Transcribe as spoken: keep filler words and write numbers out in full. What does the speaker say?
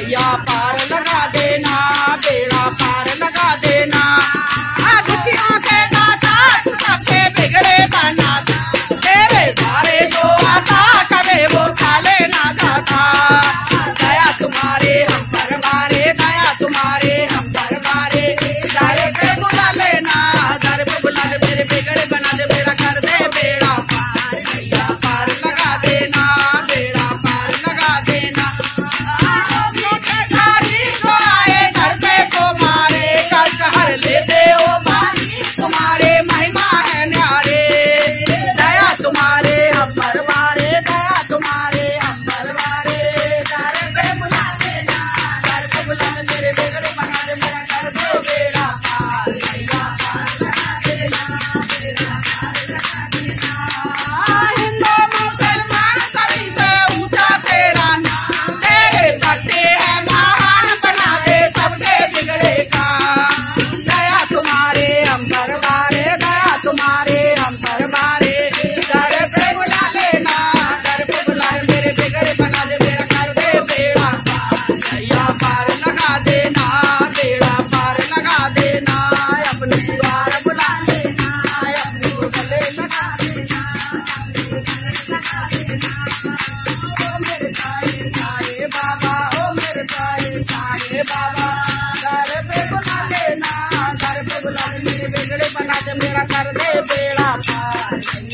नैया पार लगा देना, बेड़ा पार लगा देना। दुखियों के दाता सबके बिगड़े बनाता, तेरे द्वारे जो आता कभी वो खा लेना खाता। दया तुम्हारे हम पर मारे, दया तुम्हारे हम पर मारे, दर पे बुला लेना, दर पे बुला दे, मेरे बिगड़े बना दे, बेड़ा कर दे बेड़ा पार, नैया पार लगा देना, बेड़ा पार लगा देना। जो आए दर पे को मारे, कष्ट हर लेते हो भाई, तुम्हारे महिमा है न्यारे। दया तुम्हारे हम पर मारे, दया तुम्हारे हम पर मारे, दर पे बुला देना, दर पे बुला दे, मेरे बिगड़े बना दे, मेरा कर दे बेड़ा पार, नैया पार लगा देना, बेड़ा पार लगा देना। हिंदू मुसलमान सभी से ऊंचा तेरा नाम, तेरे भक्ति है महान, बना दे सबके बिगड़े का। दया तुम्हारे हम पर मारे, दया तुम्हारे हम पर मारे, दर पे बुला लेना, दर पे बुला दे, मेरे बिगड़े बना दे, मेरा कर दे बेड़ा पार, नैया पार लगा देना, बेड़ा पार लगा देना। अपनी द्वार बुला लेना, अपनी गले लगा देना, अपनी गले लगा देना। ओ मेरे साईं साईं बाबा, ओ मेरे साईं साईं बाबा, दर पे बुला लेना, दर पे बुला दे, मेरे बिगड़े बना दे, मेरा कर दे बेड़ा पार।